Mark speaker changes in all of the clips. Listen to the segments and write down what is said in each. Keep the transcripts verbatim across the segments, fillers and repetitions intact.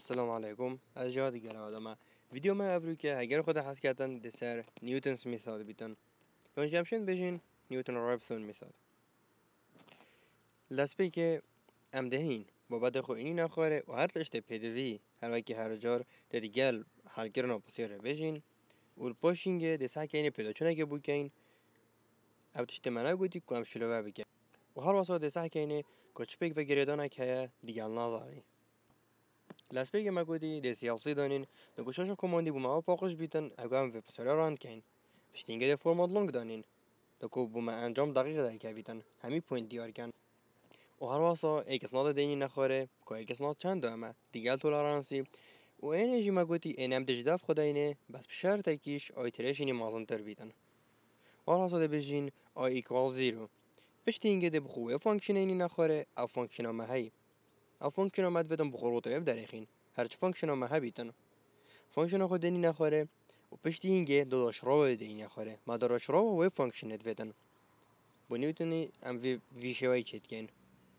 Speaker 1: السلام علیکم از جا دیگر آدم ویدیو ما افرو که اگر خود حس کردن دسر نیوتنس مثال بیتن اون جمشن بجین نیوتن رابسون مثال لسپی که ام دهین بابت خو اینی نخوره و هر تشت پیدوی هر وکی هر جار دیگل حل کردن پسیاره بجین و پاشینگه دسه که اینه پیدا چونه که بو کین او تشت منه گویی که هم شلوه بکن و هر واسه دسه که اینه کچپیک و گریدانه که دیگل نازاری لسپی که مگودی دسیالسی دانین دکوشش کماندی بوم آب پاکش بیتن اگام و پسر راند کین پشتینگه ده فرمات لونگ دانین دکو بوم انجام دقیق در که بیتن همی پوینت دیار کن و هر واسه یک اسناد دینی نخوره که یک اسناد چند دامه دیگل تولرانسی و اینجی مگودی اینم دجداف خداینه بس بشرط کیش آیترشینی مازن تر بیتن و هر واسه ده بجین آی ایکوال زیرو پشتینگه ده بخوه فانکشن اینی نخوره او فانکشن ما هی او فانکشن آمد ودم بخوروته اب درخین هرچ فانکشن ما هبیتن فانکشن خود دینی نخوره و پشتی اینگه دو داش راو دینی نخوره ما داش راو و فانکشن ادویدن بنیوتنی ام وی وی شوی چت کن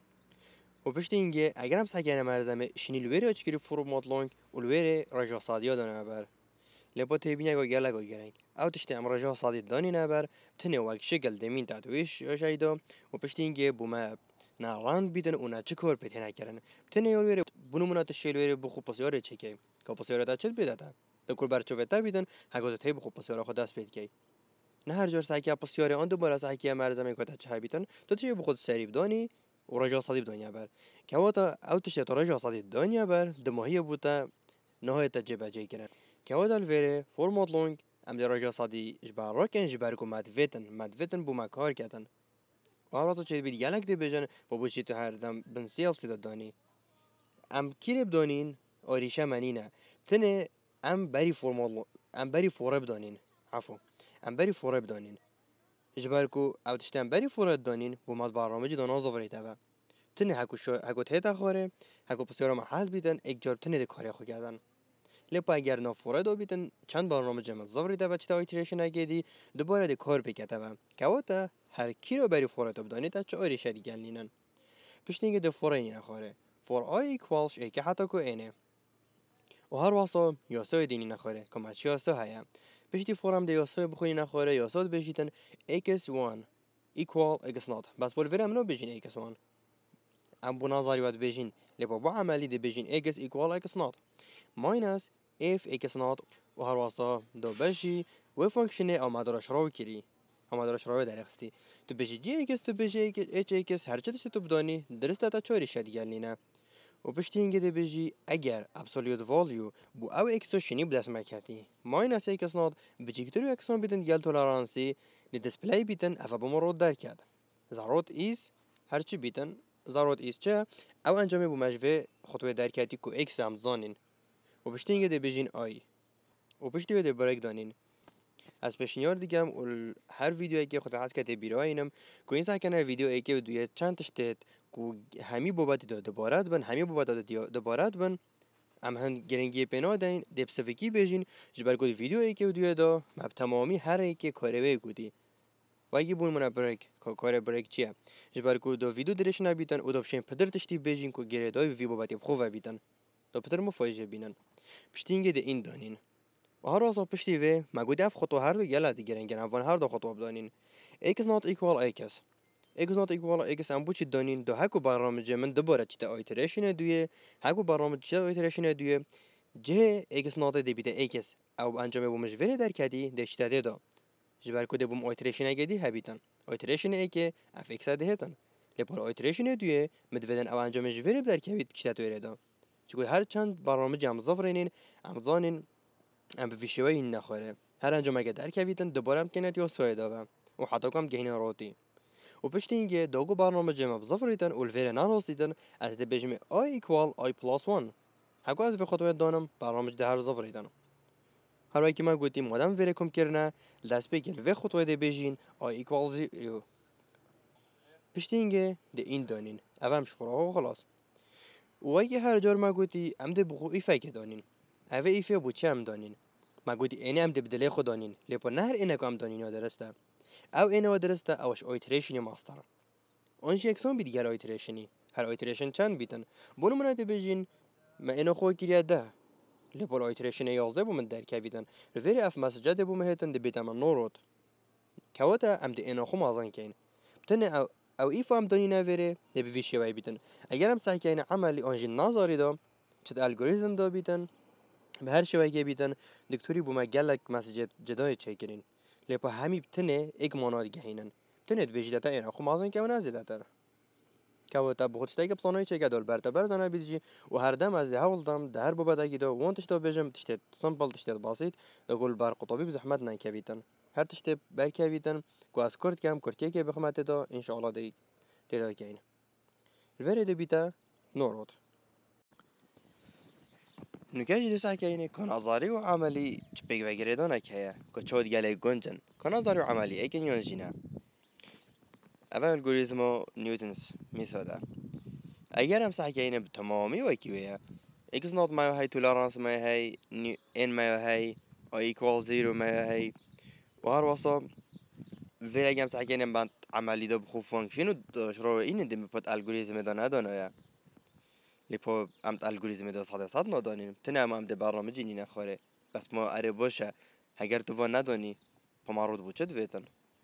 Speaker 1: و پشتی اینگه اگر هم سگانه مرزمه شنیل وری اچکری فرمات لونگ ولوری رجا صادیا دانه بر لپا تبینه گو گلا گو گرنگ او تشتی ام رجا صادی دانی نبر تنه وقت شکل دمین تدویش شایدا و پشتی اینگه بوما ناران بیدن اونا چه کار پیدا کردن تنه یوری بنومونات شیلوری بخو پسیاره چکی که پسیاره تا چت بیداده دکور برچوبته بیدن هگو تی بخو پسیاره خود دست پید کی نه هر جور سعی که پسیاره آن دوباره سعی که مرزمه کتا چه بیدن تو چه بخود سریب دانی و رجا صادی دنیا بر که واتا او تشتی تو رجا صادی دنیا بر دماهی بوده نهایت تجربه جی کردن که واتا الوری فرمات لونگ ام در رجا صادی جبر را کن جبر کو مدویتن مدویتن بو مکار کردن و هر چه بید یلک دی بجن بابو چی تو هر دم بنسیال سید دانی ام کیرب دانین آریشه منینه تنه ام بری فرمال ام بری فورب دانین عفو ام بری فورب دانین جبرکو او تشتم بری فورب دانین و ماد برنامه دانا زوری تا تنه هکو شو هکو ته خاره هکو پسیارا محل بیدن یک جار تنه کاری خو کردن لپا اگر نا فورد بیدن چند برنامه جمع زوری تا چتا ایتریشن اگیدی دوباره د کار بکته که واتا هر کی رو بری فورد بدانی تا چه آریشه دیگه نینن پشتینگه د فورینی نخوره for i equals ای که حتی که اینه و هر واسه یاسای دینی نخوره که ما چی یاسا هیا پشتی فورم ده یاسای بخونی نخوره یاساد بجیتن x one equal x not بس بول ورم نو بجین x one ام بو نظری ود بجین لبا با عملی ده بجین x equal x not minus f x not و هر واسه دو بجی و فانکشن او مدارش راو کری اما دارش راوی در اخستی تو بجی جی ایکس تو بجی ایچ ایکس هر چه دستی تو بدانی درست تا چاری شد گلینه و پشتی اینگه ده بجی اگر ابسولوت والیو بو او ایکسو شنی بدست مکتی ماینس ایکس ناد بجی کترو ایکسان بیدن گل تولرانسی دی دیسپلی بیدن افا بمرود در کرد ضرورت ایز هر چی بیدن ضرورت ایز چه او انجامی بو مجوه خطوه در کردی که ایکس هم زانین و پشتی اینگه ده بجین آی و پشتی ده بریک دانین از پیشنیار دیگم ول هر ویدیویی که خود حس کرده بیراینم که این سعی ویدیو ای که دویه چند تشتت که همی بابت داده بارد بن همی بابت داده بارد بن ام هن گرنگی پناه دین دپسفیکی بجین جبر گود ویدیو ای که دویه دا مب تمامی هر ای که کاره گودی و اگه بون من بریک که کار بریک چیه جبر گود دو ویدیو درش نبیدن و دبشین پدر تشتی بجین که گردای وی بابت خوب بیدن دو پدر مفایجه بینن پشتینگه ده این دانین و هر واسه پشتی وی مگودی اف خطوه هر دو گله دیگرن گرن وان هر دو خطوه بدانین x not equal x x not equal x ام بوچی دانین دو هکو برنامه من دوباره چیتا آیتریشن دویه هکو برنامه چیتا آیتریشن دویه جه x not دی بیده x او انجام بومش وری در کدی دشته ده دا جبر کده بوم آیتریشن اگدی هبیتن آیتریشن ای که اف x ده هتن لپار آیتریشن دویه مدودن او انجامش وری در کبید چیتا دویره دا چون هر چند برنامه جمع زفرینین امزانین ام بفیشوی این نخوره هر انجام اگه در کویدن دوباره هم کنید یا سایه داوه و حتی کم گهین راتی و پشت اینگه دوگو برنامه جمع بزفریدن و الویر نراست دیدن از ده بجمع i equal i plus one هکو از وی خطوه دانم برنامه ده هر زفریدن هر وقتی ما گوییم مادم ویره کم کرنه دست بگل وی خطوه ده بجین i equal zero پشت اینگه ده این دانین اوامش فراغ خلاص و اگه هر جار ما گویی ام ده بخو ایفه که دانین اوه ایفه بو چه ام دانین ما گویی اینه ام ده بدله خود دانین لیپا نه هر اینه که ام دانین ها درسته او اینه ها درسته اوش آیتریشنی ماستر آنش یکسان بی دیگر آیتریشنی هر آیتریشن چند بیتن بونو منه ده بجین ما اینو خو کریه ده لپول آیتریشن یازده بو من در کویدن وری اف مسجد بو مهتن دی بیتم نورود كواتا ام دي انا خو مازن كاين تني او او ايفا ام دني نافيري نبي في شي واي بيتن اگر ام صحيح كاين عملي انجي نظري دا چت الگوريزم دا بيتن به هر شي واي بيتن دكتوري بو ما گلك مسجد جدای چيكرين لپا همي بتني اگ ماناد گهينن تني بيجدتا انا خو مازن كاين ازيدتر كواتا بخوتشتاي بصاناي چيكا دول برتا برزانا بيجي و هر دم از ده هولدم ده هر بو بداگي دا وانتش دا بيجم تشتت سمبل تشتت بسيط دا قول بار قطبي بزحمت نان كويتن هر تشت بركويتن کو از کرد کم کرتیه که بخمت دا ان شاء الله دی تیرا کین الورد بیتا نورود نکاج دسا کینه کن ازاری و عملی چپیگ و گریدان که کو چود گله گنجن کن ازاری و عملی اکن یونجینا اول الگوریتم نیوتنز میثودا اگر هم صح کینه تمامی و کیویا اکس نوت ما هی تولرانس ما هی ان ما هی او ایکوال زیرو ما هی وهر وصا في اجام ساكين بعد عملي ده بخو فانكشن وشرو این دم بات الگوریتم ده ندانه یا لپو امت الگوریتم ده صد صد ندانیم تنه ام ده برنامجی نی نخوره بس ما اره باشه اگر تو وان ندانی پمارود بوچد ویتن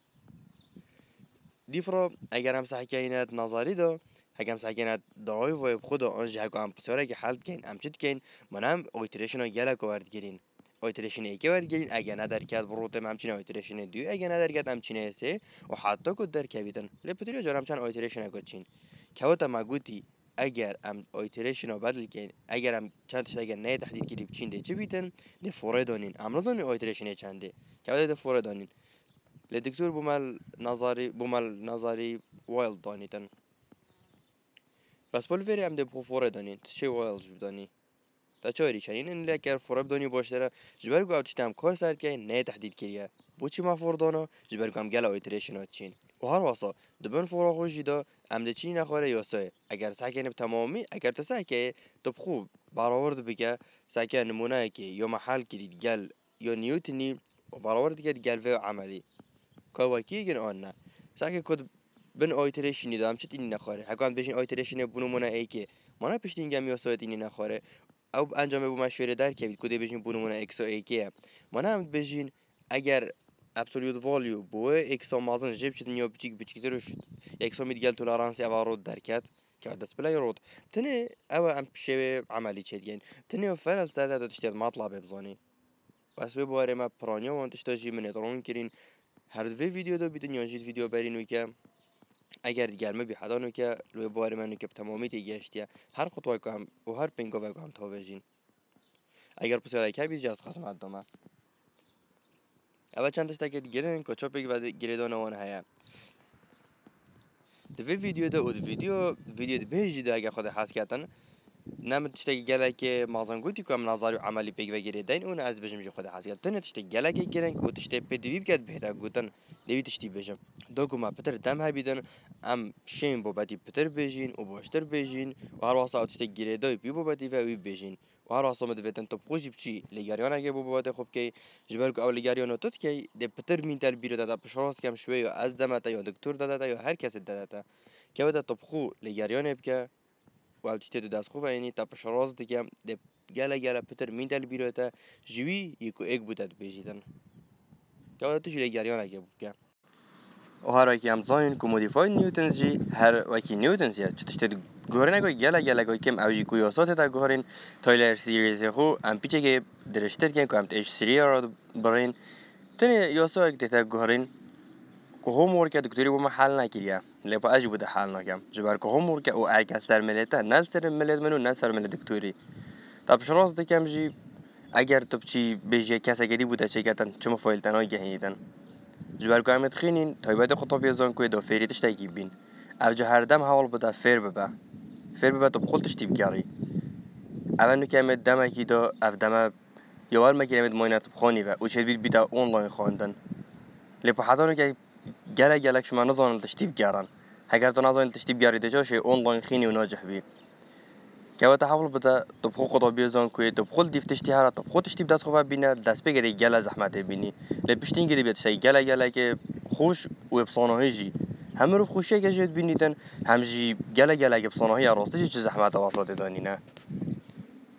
Speaker 1: دیفرا اگر هم ساكينات نظری ده اگم ساكينات دعای و خود آنجا هکو ام پسیاره که حل کن ام چت کن منم اویتریشن گله کوارد گیرین اویتریشن ایکی ورد گیرین اگه ندر کد بروتم همچین اویتریشن دیو اگه ندر کد همچین سه و حتی کد در کویدن لپتریو جارم چند اویتریشن کچین کوتا مگوتی اگر ام اویتریشن رو بدل کن اگر ام چند تا اگر نه تحدید کردی بچین ده چه بیتن ده فوره دانین امروزان اویتریشن چنده کوتا ده فوره دانین لدکتور بومال نظری بومال نظری وایلد دانیتن بس بالفری ام ده فوره دانین چه وایلد بدانی تا چاری چنین این لکر فراب دانی باشتره جبر گاو تشتم کار سرد که نه تحدید کریه بوچی ما فردانا جبر گام گل اویتریشنات چین و هر واسه دبن فرا خوشی دا امده چی نخوره یاسه اگر سعی تمامی اگر تو سعی تو خوب برآورد بگه سعی نمونه که یا محل کرید گل یا نیوتنی و برآورد کرد گل و عملی کاواکی گن آن نه سعی کد بن اویتریشنی دام چت این نخوره هکان بچین اویتریشنی بنمونه ای که مانا پشتین گم یاسه اینی نخوره او انجام بو مشوره در کوید کدی بجین بونمونه ایکس و ایکیه من هم بجین اگر ابسولوت والیو بو ایکس مازن جيب چت نيو بچیک بچیک روش ایکس مید گل تولرانسی اوارود درکت که دست بلا يرود تنه او ام شوی عملی چدین تنه فرل ساده دو تشتید مطلب بزانی بس به باره ما پرانیا وان تشتاجی من درون کرین هر دو ویدیو دو بیدن یا جید ویدیو برینو که اگر گرمه بی حدانو که لوی بار منو که تمامی تیگشتیه هر خطوه کام و هر پینگو و کام تاوجین اگر پسیاره که بی جاست خسمت دامه اول چند تشتا که گرین که چاپیگ و گریدان وان هیا دوی ویدیو ده و دو ویدیو ویدیو ده بیجی ده اگر خود حس کردن نم تشتا که گله که مازن گوتی که نظری عملی پیگ و گریدین اون از بجم جو خود حس کرد تونه تشتا گله که گرین که تشتا پدوی بکد بهدا گوتن دوی تشتی بجم دوکو ما پتر دم هبیدن ام شین بابتی پتر بجین و باشتر بجین و هر واسه تشتا گریدای بی بابتی و وی بجین و هر واسه مدویتن تو خوشی بچی لگریان اگه بابتی خوب که جبر کو اول لگریان تو که ده پتر مینتال بیرو دادا پشراس کم شوی و از دمتا یا دکتر دادا یا هر کس دادا که وقت تو خو لگریان بکه و اول تشتا دست خوب اینی تا پشراس دیگه ده گله گله پتر مینتال بیرو تا جوی یکو ایک بودت بجیدن که وقت توش لگریان اگه بکه و هر وکی هم زاین که مودیفای نیوتنز جی هر وکی نیوتنز یا چه تشتید گوهرین اگه گله گله که کم اوجی کویاسات تا گوهرین تایلر سیریز خو ام پیچه که درشتر کن که ام تیش سری را برین تنی یاسا اگه تا گوهرین که هم ورکه دکتری با ما حل نکریه لپا اجی بوده حل نکم جبر که هم ورکه او ارکه سر ملیته نه سر ملیت منو نه سر ملیت دکتری تا پشراز دکم جی اگر تو بچی بیجی کسی گری بوده چه کتن چه مفایل تنهای گهیدن جبر که امید خینین تایبات خطابی زن کوی دو فری تشتگی بین اوجه هر دم حال بده فر ببه فر ببه تو بخل تشتی بگاری اول نو که امید دمه کی دا اف دمه یوال مکی امید ماینت بخانی و او چه بید بیده اونلاین خواندن لیپا حتی نو که گله گله شما نزانل تشتی بگارن اگر تو نزانل تشتی بگاری دجا شه اونلاین خینی و ناجح بی که وقت حال بده تو بخل خطابی زن کوی تو بخل دیف تشتی هر تو بخل تشتی بدست خواه بینه دست بگیری گله زحمت بینی لپشتین گیری بیاد شی گله گله که خوش و بصانه جی هم رو خوشی که جد بینیدن هم جی گله گله که بصانه راستش چه زحمت واسط دانی نه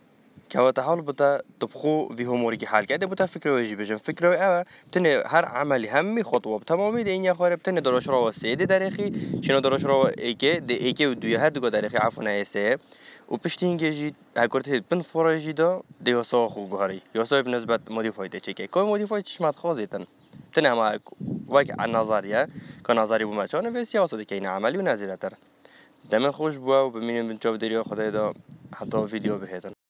Speaker 1: که هو تحول بوده طبخو وی هموری که حل کرده بوده فکر ویجی بجن فکر وی اوه بتنه هر عملی همی خطوه تمامی ده این یا خاره بتنه دراش را و سیده درخی شنو دراش را و ایکه ده ایکه و دوی هر دو درخی عفوا نایسه و پشتی اینکه جی اگرت هید بن فراجی دا ده یاسا خو گهاری یاسا بنسبت مودیفایده چیکه که مودیفای چشمت خازیتن بتنه اما وقت النظریه که نظری بوم چانه به سیاست که این عملی و نزیده تر دم خوش بوا و ببینیم چه دریا خدای دا حتی ویدیو بهتن